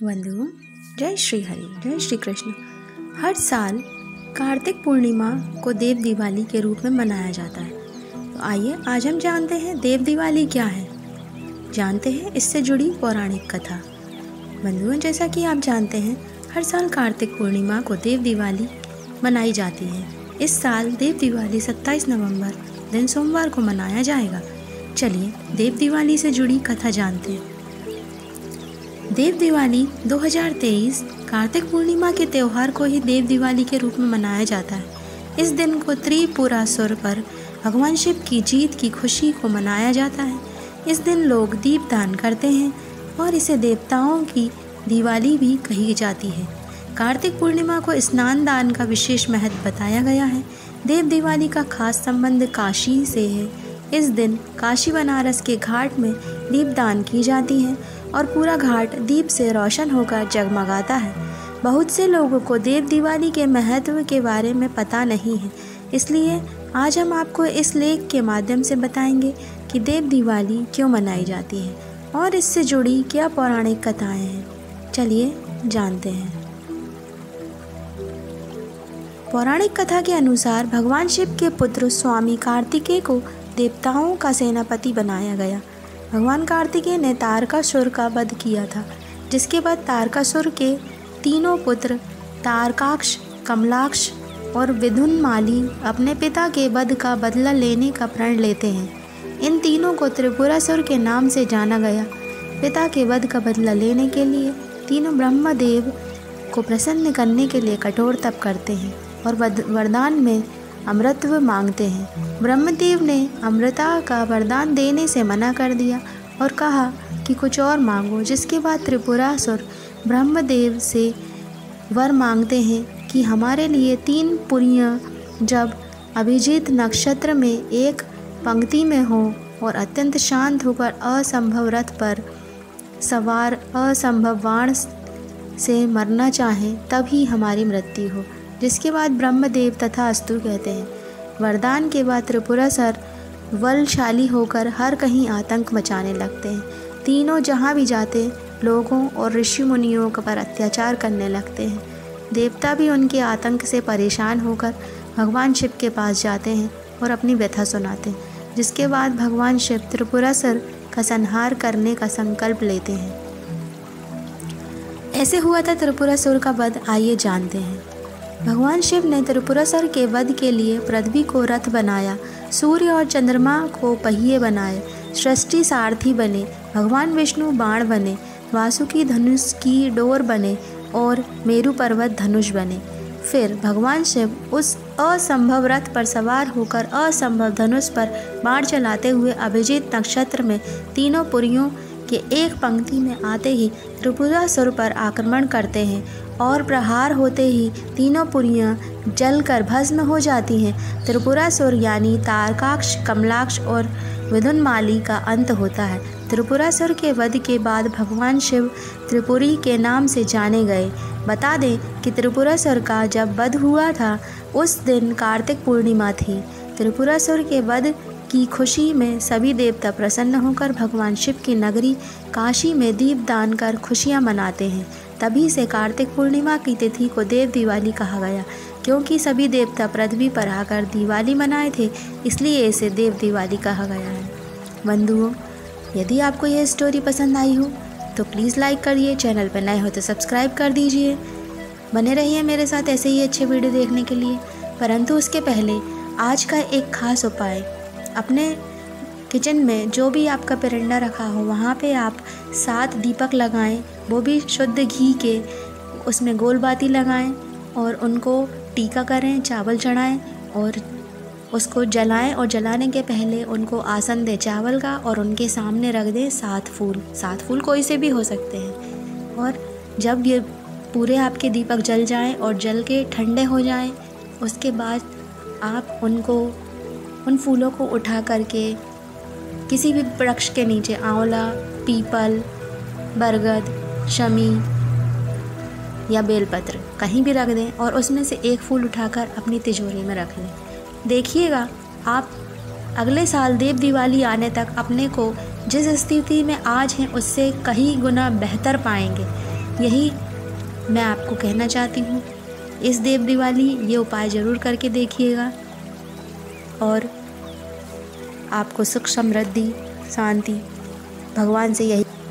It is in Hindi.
बंधुओं, जय श्री हरि, जय श्री कृष्ण। हर साल कार्तिक पूर्णिमा को देव दिवाली के रूप में मनाया जाता है। तो आइए आज हम जानते हैं देव दिवाली क्या है, जानते हैं इससे जुड़ी पौराणिक कथा। बंधुओं, जैसा कि आप जानते हैं हर साल कार्तिक पूर्णिमा को देव दिवाली मनाई जाती है। इस साल देव दिवाली 27 नवंबर दिन सोमवार को मनाया जाएगा। चलिए देव दिवाली से जुड़ी कथा जानते हैं। देव दिवाली 2023 कार्तिक पूर्णिमा के त्यौहार को ही देव दिवाली के रूप में मनाया जाता है। इस दिन को त्रिपुरासुर पर भगवान शिव की जीत की खुशी को मनाया जाता है। इस दिन लोग दीपदान करते हैं और इसे देवताओं की दिवाली भी कही जाती है। कार्तिक पूर्णिमा को स्नान दान का विशेष महत्व बताया गया है। देव दिवाली का खास संबंध काशी से है। इस दिन काशी बनारस के घाट में दीपदान की जाती है और पूरा घाट दीप से रोशन होकर जगमगाता है। बहुत से लोगों को देव दिवाली के महत्व के बारे में पता नहीं है, इसलिए आज हम आपको इस लेख के माध्यम से बताएंगे कि देव दिवाली क्यों मनाई जाती है और इससे जुड़ी क्या पौराणिक कथाएं हैं। चलिए जानते हैं। पौराणिक कथा के अनुसार भगवान शिव के पुत्र स्वामी कार्तिकेय को देवताओं का सेनापति बनाया गया। भगवान कार्तिकेय ने तारकासुर का वध किया था, जिसके बाद तारकासुर के तीनों पुत्र तारकाक्ष, कमलाक्ष और विदुन्माली अपने पिता के वध का बदला लेने का प्रण लेते हैं। इन तीनों को त्रिपुरासुर के नाम से जाना गया। पिता के वध का बदला लेने के लिए तीनों ब्रह्मदेव को प्रसन्न करने के लिए कठोर तप करते हैं और वरदान में अमृतत्व मांगते हैं। ब्रह्मदेव ने अमृता का वरदान देने से मना कर दिया और कहा कि कुछ और मांगो, जिसके बाद त्रिपुरासुर ब्रह्मदेव से वर मांगते हैं कि हमारे लिए 3 पुरियां जब अभिजीत नक्षत्र में एक पंक्ति में हो और अत्यंत शांत होकर असंभव रथ पर सवार असंभव बाण से मरना चाहें, तभी हमारी मृत्यु हो। जिसके बाद ब्रह्मदेव तथास्तु कहते हैं। वरदान के बाद त्रिपुरासुर बलशाली होकर हर कहीं आतंक मचाने लगते हैं। तीनों जहाँ भी जाते लोगों और ऋषि मुनियों पर अत्याचार करने लगते हैं। देवता भी उनके आतंक से परेशान होकर भगवान शिव के पास जाते हैं और अपनी व्यथा सुनाते हैं। जिसके बाद भगवान शिव त्रिपुरासुर का संहार करने का संकल्प लेते हैं। ऐसे हुआ था त्रिपुरासुर का वध। आइए जानते हैं। भगवान शिव ने त्रिपुरासुर के वध के लिए पृथ्वी को रथ बनाया, सूर्य और चंद्रमा को पहिए बनाए, सृष्टि सारथी बने, भगवान विष्णु बाण बने, वासुकी धनुष की डोर बने और मेरु पर्वत धनुष बने। फिर भगवान शिव उस असंभव रथ पर सवार होकर असंभव धनुष पर बाण चलाते हुए अभिजीत नक्षत्र में तीनों पुरियों के एक पंक्ति में आते ही त्रिपुरासुर पर आक्रमण करते हैं और प्रहार होते ही तीनों पुरियां जलकर भस्म हो जाती हैं। त्रिपुरासुर यानी तारकाक्ष, कमलाक्ष और विदुन्माली का अंत होता है। त्रिपुरासुर के वध के बाद भगवान शिव त्रिपुरी के नाम से जाने गए। बता दें कि त्रिपुरासुर का जब वध हुआ था उस दिन कार्तिक पूर्णिमा थी। त्रिपुरासुर के वध की खुशी में सभी देवता प्रसन्न होकर भगवान शिव की नगरी काशी में दीपदान कर खुशियां मनाते हैं। तभी से कार्तिक पूर्णिमा की तिथि को देव दिवाली कहा गया, क्योंकि सभी देवता पृथ्वी पर आकर दिवाली मनाए थे, इसलिए इसे देव दिवाली कहा गया है। बंधुओं, यदि आपको यह स्टोरी पसंद आई हो तो प्लीज़ लाइक करिए, चैनल पर नए हो तो सब्सक्राइब कर दीजिए। बने रहिए मेरे साथ ऐसे ही अच्छे वीडियो देखने के लिए। परंतु उसके पहले आज का एक खास उपाय, अपने किचन में जो भी आपका पिरंडा रखा हो वहाँ पे आप 7 दीपक लगाएं, वो भी शुद्ध घी के। उसमें गोल बाती लगाएं और उनको टीका करें, चावल चढ़ाएं और उसको जलाएं और जलाने के पहले उनको आसन दें चावल का और उनके सामने रख दें 7 फूल। 7 फूल कोई से भी हो सकते हैं। और जब ये पूरे आपके दीपक जल जाएं और जल के ठंडे हो जाएं, उसके बाद आप उन फूलों को उठा करके किसी भी वृक्ष के नीचे, आंवला, पीपल, बरगद, शमी या बेलपत्र कहीं भी रख दें और उसमें से एक फूल उठाकर अपनी तिजोरी में रख लें। देखिएगा आप अगले साल देव दिवाली आने तक अपने को जिस स्थिति में आज हैं उससे कहीं गुना बेहतर पाएंगे। यही मैं आपको कहना चाहती हूँ। इस देव दिवाली ये उपाय ज़रूर करके देखिएगा और आपको सुख समृद्धि शांति भगवान से यही